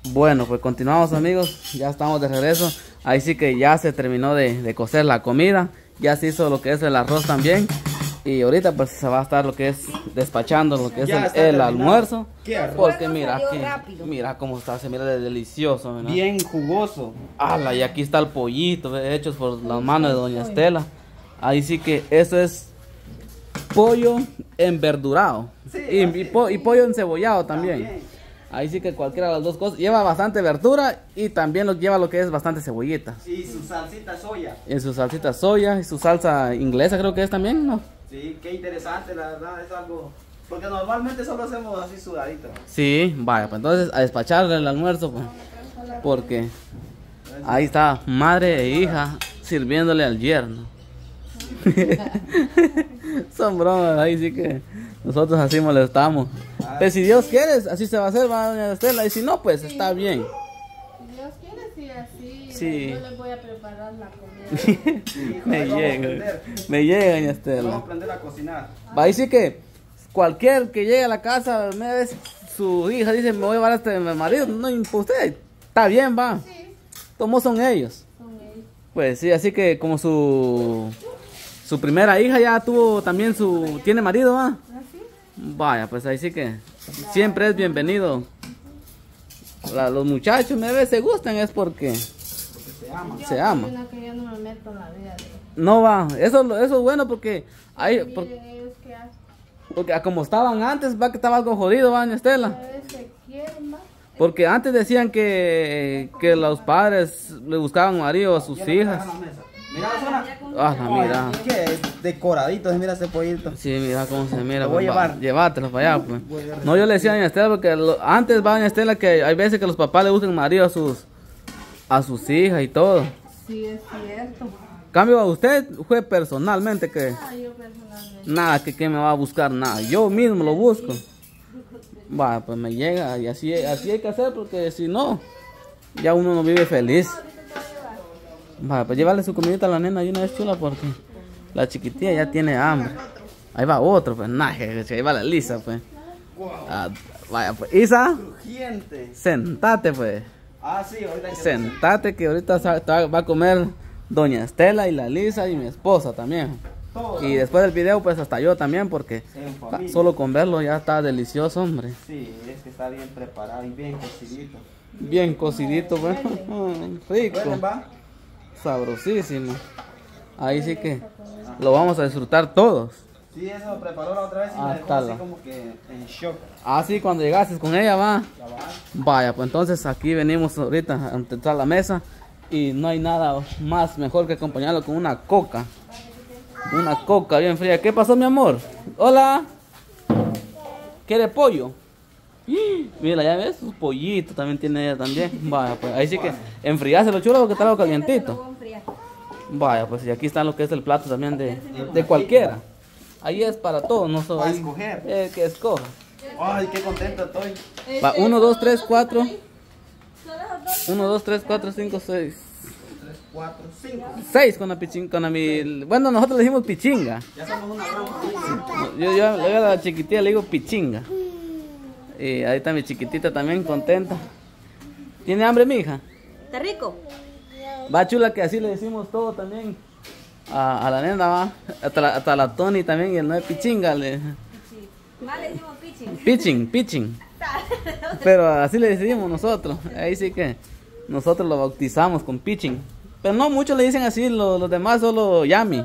Bueno, pues continuamos, amigos. Ya estamos de regreso. Ahí sí que ya se terminó de cocer la comida. Ya se hizo lo que es el arroz también. Y ahorita pues se va a estar lo que es despachando lo que es el almuerzo. Porque mira aquí, mira cómo está, se mira de delicioso, ¿verdad? Bien jugoso. ¡Hala! Y aquí está el pollito, hechos por las manos de doña Estela. Ahí sí que eso es pollo enverdurado. Sí, y pollo encebollado también. Ahí sí que cualquiera de las dos cosas. Lleva bastante verdura y también lleva lo que es bastante cebollita. Y su salsita soya. Y su salsita soya y su salsa inglesa creo que es también, ¿no? Sí, qué interesante, la verdad, es algo... Porque normalmente solo hacemos así sudadito. Sí, vaya, pues entonces a despacharle el almuerzo, pues. Porque ahí está madre e hija sirviéndole al yerno. Son bromas, ahí sí que nosotros así molestamos. Pero si Dios quiere, así se va a hacer, va doña Estela. Y si no, pues está bien. Si Dios quiere, sí, así. Sí. Yo les voy a preparar la comida. me llega, doña Estela. Vamos a aprender a cocinar. Ahí sí que cualquier que llegue a la casa, su hija dice, me voy a llevar a este marido. No, usted, está bien, va. Sí, ¿Cómo son ellos? son ellos. Pues sí, así que como su primera hija ya tuvo también tiene marido, ¿va? ¿Así? Vaya, pues ahí sí que siempre es bienvenido. Los muchachos, se gustan es porque se aman. Yo que yo no me meto en la vida de... No va, eso es bueno porque Miren ellos qué hacen. porque como estaban antes, va que estaba algo jodido, va, doña Estela. A veces se quieren más. Porque antes decían que los padres le buscaban marido a sus hijas. Mira la zona. Ah, mira. ¿Qué? Decoradito, mira ese pollito. Sí, mira cómo se mira. Lo voy a llevar. Llévatelo para allá, pues. No, yo le decía a doña Estela porque antes va doña Estela que hay veces que los papás le buscan marido a sus hijas y todo. Sí, es cierto. Cambio a usted fue personalmente que Ah, yo personalmente. nada que me va a buscar nada. Yo mismo lo busco. Va, pues me llega y así hay que hacer porque si no, ya uno no vive feliz. Va, pues llévale su comidita a la nena y una vez chula porque la chiquitilla ya tiene hambre. Ahí va otro, pues nada, ahí va la Lisa, pues. Ah, vaya, pues Isa, Crujiente. sentate, pues. Ah, sí, ahorita que... Sentate que ahorita va a comer doña Estela y la Lisa y mi esposa también. Todo. Y después del video pues hasta yo también porque En familia. solo con verlo ya está delicioso, hombre. Sí, es que está bien preparado y bien cocidito. Bien cocidito, bueno, rico, ¿Huelen, va? sabrosísimo. Ahí sí que lo vamos a disfrutar todos. Sí, eso lo preparó la otra vez y me dejó Hasta así la- como que en shock. Así cuando llegases con ella va. Ya va. Vaya, pues entonces aquí venimos ahorita a entrar a la mesa y no hay nada más mejor que acompañarlo con una coca. Una coca bien fría. ¿Qué pasó, mi amor? Hola. ¿Quiere pollo? Mira, ya ves, sus pollitos también tiene ella también. Vaya, pues ahí sí que enfriáselo chulo porque está algo calientito. Vaya, pues y aquí está lo que es el plato también de cualquiera. Ahí es para todos, no solo Para ahí, escoger. que escoja. Ay, qué contento estoy. Va, 1, 2, 3, 4. 1, 2, 3, 4, 5, 6. 3, 4, 5. 6 con la pichinga, con mi... Bueno, nosotros le decimos pichinga. Ya somos una gran familia. Yo a la chiquitita le digo pichinga. Y ahí está mi chiquitita también contenta. ¿Tiene hambre, mi hija? ¿Está rico? Va chula que así le decimos todo también. A la nena va. Hasta la Tony también y el no es pichinga. Más le decimos pitching. Pitching. Pero así le decimos nosotros. Ahí sí que nosotros lo bautizamos con pitching. Pero no muchos le dicen así, los demás solo Yami.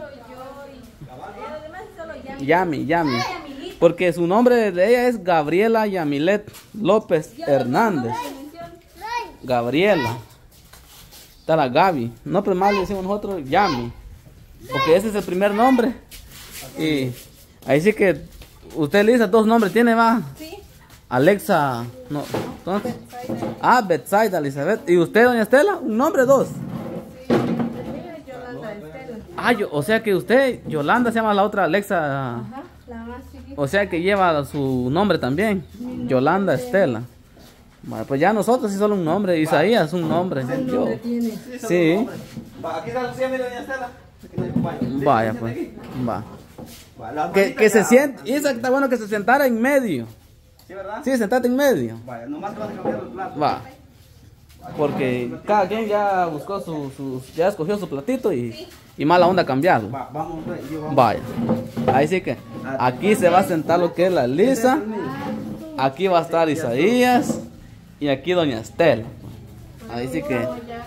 Yami. Porque su nombre de ella es Gabriela Yamilet López Hernández. Gabriela. Está la Gaby. No, pero más le decimos nosotros Yami. Porque ese es el primer nombre. Y ahí sí que usted, Lisa, 2 nombres tiene, va. Sí. Alexa. No. Entonces, Betsaida Elizabeth. ¿Y usted, doña Estela? ¿Un nombre, 2? Yolanda Estela. O sea que usted, Yolanda, se llama la otra Alexa. Ajá, la más chiquita. O sea que lleva su nombre también. Yolanda Estela. Bueno, pues ya nosotros sí solo un nombre. Isaías, un nombre. Yo. Sí. Va, aquí está Lucía, mira, doña Estela. Aquí está el compañero. Vaya, Siéntate pues. aquí. Va. Va, las Que manitas se ya. siente. Isa, está bueno que se sentara en medio. ¿Sí, verdad? Sí, sentate en medio. Vaya, nomás te vas a cambiar los platos. Va. Porque cada quien ya buscó ya escogió su platito y mala onda cambiarlo. Vamos, yo vamos. Vaya. Ahí sí que aquí se va a sentar lo que es la Lisa. Aquí va a estar Isaías. Y aquí doña Estela. Ahí sí que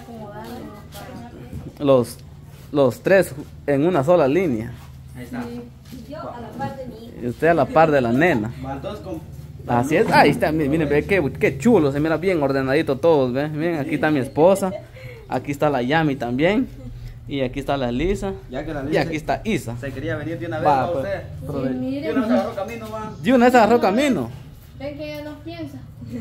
los tres en una sola línea. Ahí está. Yo a la par de mi hija. Y usted a la par de la nena. Van todos con... Así es, ahí está, miren, ve qué chulo, se mira bien ordenadito todos, ¿ven? Miren, aquí está mi esposa, aquí está la Yami también, y aquí está la Lisa, Ya que la y Lisa aquí está Isa. se quería venir de una vez, Va, ¿va pues. usted? Pero Sí, de- mire, Yo no se agarró camino, va. Y una vez agarró camino. ven que ella no piensa.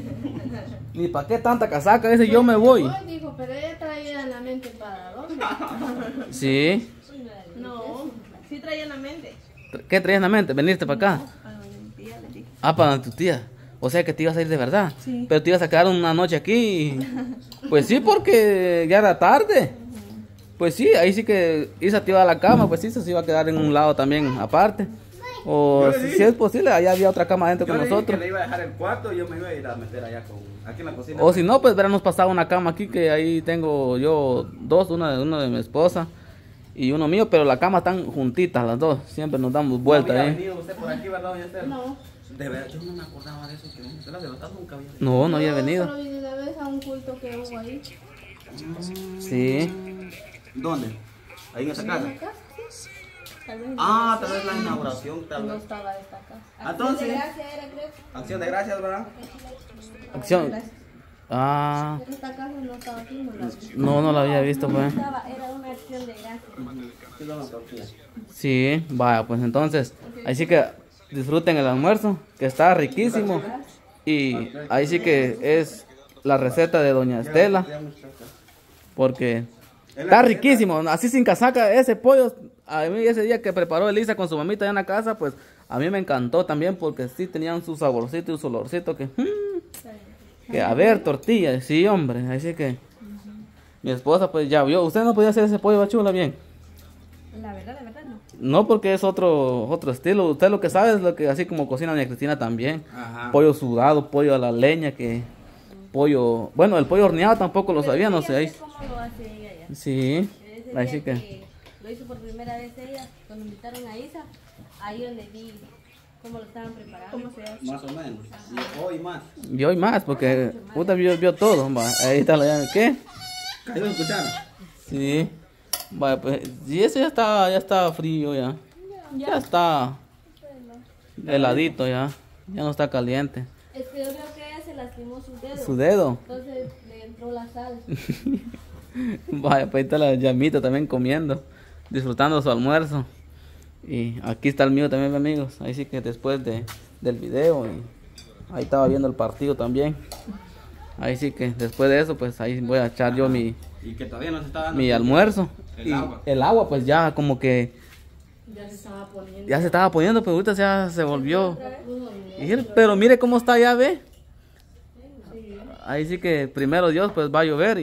Ni para qué tanta casaca, dice yo me voy. Hoy dijo, pero ella traía en la mente para dónde. Sí, No, sí traía en la mente. ¿qué traías en la mente? ¿Venirte para acá? A mi tía le dije. Ah, para tu tía. O sea que te ibas a ir de verdad. Sí. Pero te ibas a quedar una noche aquí. Pues sí, porque ya era tarde. Pues sí, ahí sí que Isa te iba a la cama, pues Isa se iba a quedar en un lado también aparte. O Yo le dije. si es posible, allá había otra cama adentro Yo con le dije que nosotros. le iba a dejar el cuarto y yo me iba a ir a meter allá aquí en la cocina. O si no, pues verán, nos pasaba una cama aquí que ahí tengo yo dos, una de mi esposa y uno mío, pero la cama están juntitas las dos, siempre nos damos vuelta ¿No había ahí. venido usted por aquí, verdad, doña Estela? No, De verdad, yo no me acordaba de eso, que doña Estela de verdad nunca había venido. No, no había venido. Solo vine una vez a un culto que hubo ahí. Sí, ¿Dónde? Ahí en esa casa. ¿En la casa? Sí. Tal vez Ah, tal vez la inauguración, tal no vez. estaba esta casa. Ah, entonces, Gracias, era creo. acción de gracias, ¿verdad? acción. Ah, Pero esta casa no estaba aquí, no la vi. no la había visto, pues. Era una acción de gracias. Sí, doña Tortilla. Sí, vaya, pues entonces, ahí sí que disfruten el almuerzo, que está riquísimo. Y ahí sí que es la receta de doña Estela, porque está riquísimo, así sin casaca, ese pollo, a mí ese día que preparó Elisa con su mamita allá en la casa, pues a mí me encantó también, porque sí tenían su saborcito y su olorcito que a ver, tortilla, sí hombre, así que mi esposa pues ya vio, usted no podía hacer ese pollo bachula bien. La verdad no. No, porque es otro estilo. Usted lo que sabe es lo que así como cocina doña Cristina también. Ajá. Pollo sudado, pollo a la leña, pollo, bueno, el pollo horneado tampoco lo sabía, no sé. Ahí, ¿Cómo lo hace ella ya? sí, Ese ahí día sí que. lo hizo por primera vez ella, cuando invitaron a Isa, ahí donde vi cómo lo estaban preparando. ¿Cómo se hace? Más o menos. Y hoy más. Y hoy más, porque puta vio todo. Va, ahí está la llave. ¿Qué? ¿Cayó en cuchara? Sí. Vaya, pues, y eso ya está frío ya. Ya está heladito ya. Ya no está caliente. Es que yo creo que ella se lastimó sus dedos. Su dedo. Entonces le entró la sal. Vaya, pues ahí está la llamita también comiendo, disfrutando su almuerzo. Y aquí está el mío también, amigos. Ahí sí que después del video, y ahí estaba viendo el partido también. Ahí sí que después de eso, pues ahí voy a echar yo mi Y que todavía no se está dando. almuerzo. El Y agua. el agua, pues ya como que Ya se estaba poniendo. ya se estaba poniendo, pero ahorita ya se volvió. Pero mire cómo está, ya ve. Ahí sí que primero Dios pues va a llover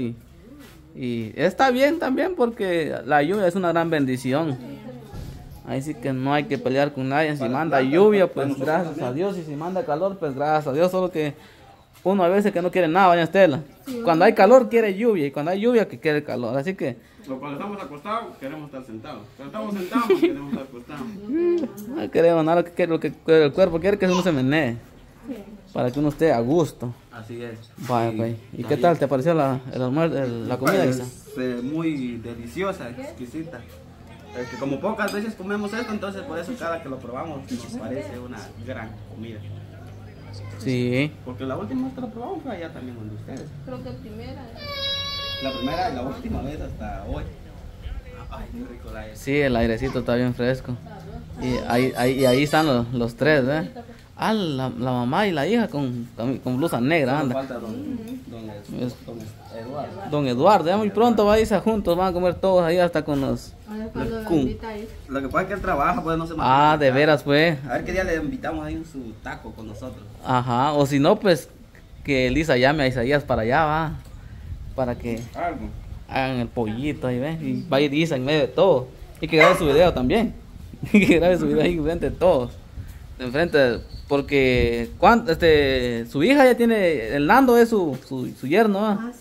y está bien también porque la lluvia es una gran bendición. Ahí sí que no hay que pelear con nadie. Si Para manda plantas, lluvia, para pues nosotros gracias a también. Dios. Y si manda calor, pues gracias a Dios. Solo que uno a veces que no quiere nada, doña Estela. Cuando hay calor quiere lluvia y cuando hay lluvia que quiere calor. Así que Cuando estamos acostados, queremos estar sentados. Cuando estamos sentados, queremos estar acostados. no queremos nada, lo que el cuerpo quiere que uno se menee. Para que uno esté a gusto. Así es. Vaya, pues. ¿Y qué tal te pareció el almuerzo, la comida, Isa? Muy deliciosa, exquisita. Es que como pocas veces comemos esto, entonces por eso cada que lo probamos nos parece una gran comida. Sí. Porque la última vez que lo probamos fue allá también donde ustedes. Creo que primera. La primera y la última vez hasta hoy. Ay, qué rico la es. Sí, el airecito está bien fresco. Y ahí están los tres, ¿eh? Ah, la mamá y la hija con blusa negra, Solo anda. falta don Eduardo. Don Eduardo, ya muy pronto va a irse juntos, van a comer todos ahí hasta con los... A ver cuando lo Cum. invita ahí. Lo que pasa es que él trabaja, pues no se Ah, de veras, pues. A ver qué día le invitamos ahí en su taco con nosotros. Ajá, o si no, pues que Elisa llame a Isaías para allá, va. Para que Algo. hagan el pollito ahí, ¿ves? Y va a ir Isa en medio de todo. Y que grabe su video también. Y que grabe su video ahí enfrente de todos. Enfrente, porque su hija ya tiene, el Nando es su yerno, ¿va? Ah, sí.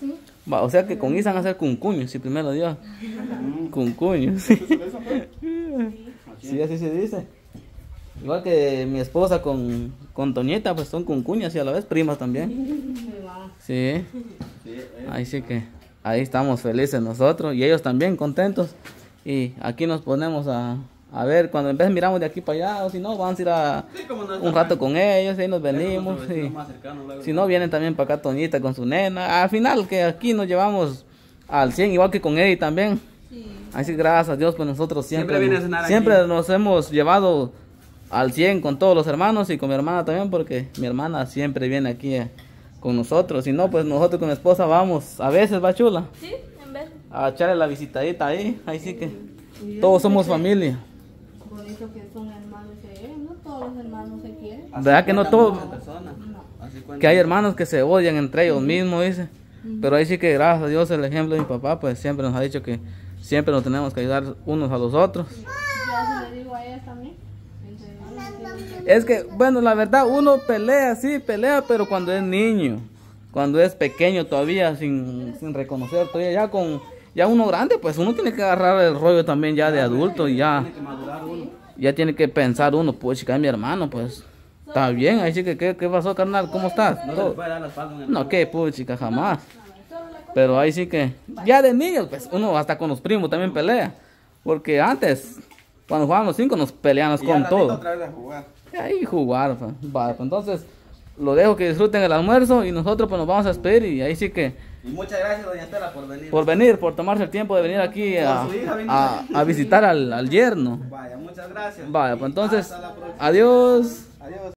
Va, o sea que con Isa van a ser cuncuños, si primero Dios. Cuncuños. Sí. Sí, así se dice. Igual que mi esposa con Toñita, pues son cuncuñas y a la vez primas también. Sí. Ahí sí que, ahí estamos felices nosotros y ellos también contentos. Y aquí nos ponemos a ver, cuando en vez miramos de aquí para allá, o si no, vamos a ir a un rato con ellos, y ahí nos venimos. Y, si no, vienen también para acá Toñita con su nena. Al final, que aquí nos llevamos al 100, igual que con Eddie también. Así, gracias a Dios, pues nosotros siempre nos hemos llevado al 100 con todos los hermanos y con mi hermana también, porque mi hermana siempre viene aquí con nosotros. Si no, pues nosotros con mi esposa vamos, a veces, va chula, Sí, en vez. a echarle la visitadita ahí sí que todos somos familia. Bonito que son hermanos no todos los hermanos se quieren. ¿Verdad que no todos? Que hay hermanos que se odian entre ellos mismos, dice. Pero ahí sí que gracias a Dios el ejemplo de mi papá, pues siempre nos ha dicho que siempre nos tenemos que ayudar unos a los otros. Yo así le digo a ella también. Es que, bueno, la verdad, uno pelea, sí, pelea, pero cuando es niño, cuando es pequeño todavía, sin reconocer, todavía ya uno grande, pues uno tiene que agarrar el rollo también ya de adulto y ya tiene que pensar uno, pues chica, es mi hermano, pues está bien, ahí sí que, ¿qué pasó, carnal? ¿Cómo estás? No, qué, pues chica, jamás. Pero ahí sí que, ya de niños, pues uno hasta con los primos también pelea, porque antes, cuando jugábamos los 5 nos peleábamos con todo. Ahí jugar, pues. Vale, pues entonces lo dejo que disfruten el almuerzo y nosotros pues nos vamos a despedir y ahí sí que... Y muchas gracias, doña Estela, por venir. Por tomarse el tiempo de venir aquí a visitar al yerno. Vaya, muchas gracias. Vale, pues entonces, Hasta la próxima. adiós. Adiós.